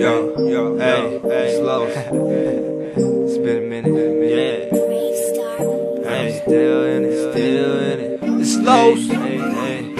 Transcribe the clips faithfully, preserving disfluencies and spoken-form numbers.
yo, yo, hey, hey, slow. It's been a minute, yeah. Hey, still in it, still in it. It's slow. Hey, hey,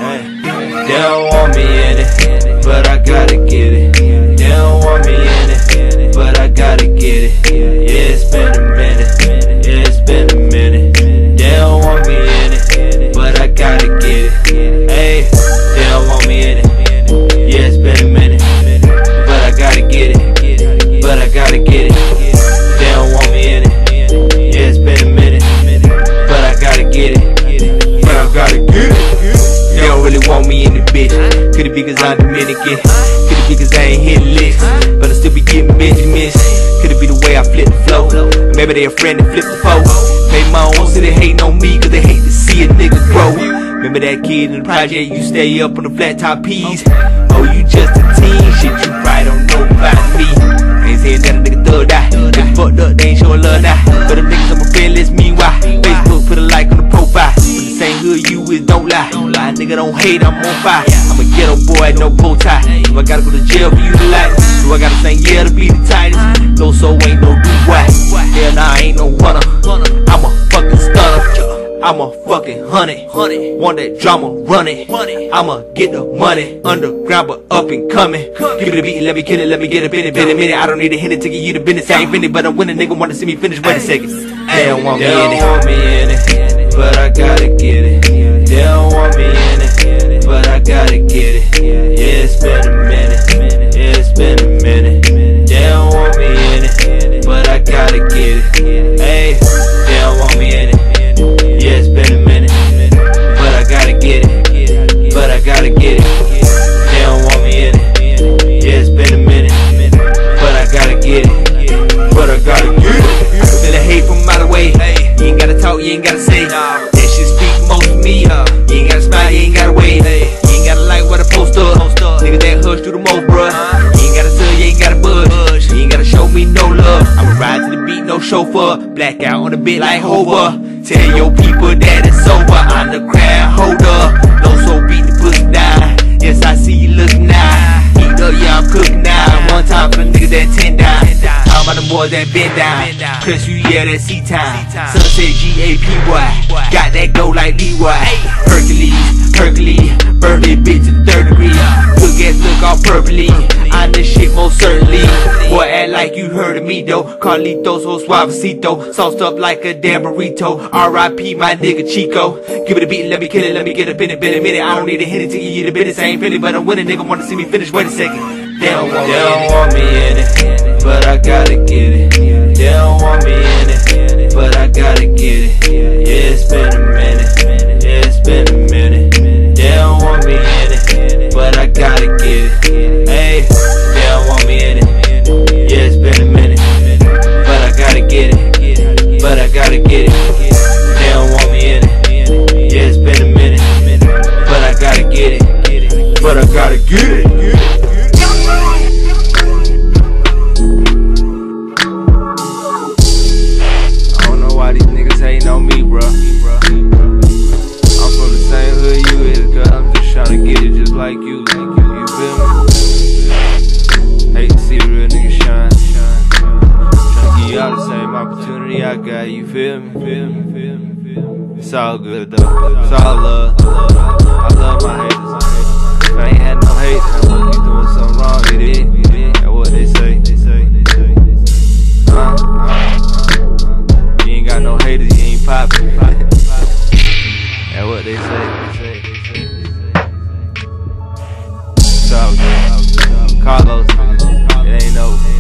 hey. They don't want me in it, but I gotta get it. They don't want me in it, but I gotta get it. Yeah, it's been a minute. Yeah, it's been a minute. They don't want me in it, but I gotta get it. Hey, they don't want me in it. Yeah, it's been a minute, but I gotta get it. But I gotta get it. They don't want me in it. Yeah, it's been a minute, but I gotta get it. But I gotta get it. They don't really want me in the bitch. Could it be cause I'm Dominican? Could it be cause I ain't hitting licks? But I still be getting Benjamins. Could it be the way I flip the flow? Maybe they a friend that flip the foe. Maybe my own city hating on me cause they hate to see a nigga grow. Remember that kid in the project, you stay up on the flat top P's. Oh, you just a teen, shit you probably don't know about me. I ain't saying that a nigga thug die. They fucked up, they ain't showing love now. But them niggas on my friend list, meanwhile Facebook put a like on the profile. When the same hood you is, don't lie. My nigga don't hate, I'm on fire. I'm a ghetto boy, no bow tie. Do I gotta go to jail for you to like? Do I gotta sing yeah to be the tightest? No soul ain't no do why. Hell nah, I ain't no runner. I'm a fucking stunner. I'm a fucking honey, honey. Want that drama, run it. I'ma get the money, underground but up and coming. Give me the beat, let me kill it, let me get up in it. Been a minute, I don't need a hint to give you the business. I ain't finished, but I'm winning. Nigga wanna see me finish. Wait a second. They don't want me in it. They don't want me in it, but I gotta get it. They don't want me in it, but I gotta get it. Yeah, it's been a minute. Yeah, it's been a minute. They don't want me in it, but I gotta get it. Hey, they don't want me in it. Yeah, it's been a minute, but I gotta get it. But I gotta get it. They don't want me in it. Yeah, it's been a minute, but I gotta get it. But I gotta get it. Feel the hate from out of the way. You ain't gotta talk, you ain't gotta say. That shit speak most of me. You ain't gotta smile, you ain't gotta wave. You ain't gotta like what I post up. Niggas that hush through the most, bruh. You ain't gotta tell, you ain't gotta budge. You ain't gotta show me no love. I'ma ride to the beat, no chauffeur. Black out on the beat like Hova. Tell your people that it's over. I'm the crowd holder. No soul beat the pussy down. Yes, I see you looking now. Eat up, yeah, I'm cooking now. One time for the niggas that ten down. Talking about the boys that bend down. Plus you, yeah, that C-time. Sunset G A P Y. Got that go like Leroy. Hercules, Hercules. Burn this bitch to the third degree. Good ass look all purpley. I'm the shit most certainly. Boy, act like you heard of me though. Carlitos, so suavecito. Sauced up like a damn burrito. R I P my nigga Chico. Give it a beat, let me kill it, let me get up in it, been a minute. I don't need a hint to give you the business. I ain't feeling, but I'm winning. Nigga wanna see me finish. Wait a second. They don't want, they don't want me in it, but I gotta get it. They don't want me in it, but I gotta get it. Yeah, it's been a minute. Yeah, it's been a minute. They don't want me in it, but I gotta get it. Hey, they don't want me in it. Yeah, it's been a minute, but I gotta get it. But I gotta get it. They don't want me in it. Yeah, it's been a minute, but I gotta get it. But I gotta get it. I don't know why these niggas hating on me, bro. I'm from the same hood you is, cause I'm just tryna get it just like you. You feel me? Hate to see a real nigga shine. Tryna give y'all the same opportunity I got, you feel me? Feel me? Feel me? Feel me? It's all good though. It's all love. I love my haters. If I ain't had no hate, then I wouldn't be doing something wrong, it is. That's what they say. They say. They say. Uh, uh, you ain't got no haters, you ain't poppin'. That's what they say. They say. They say. They say. It's all good. Carlos, it ain't over.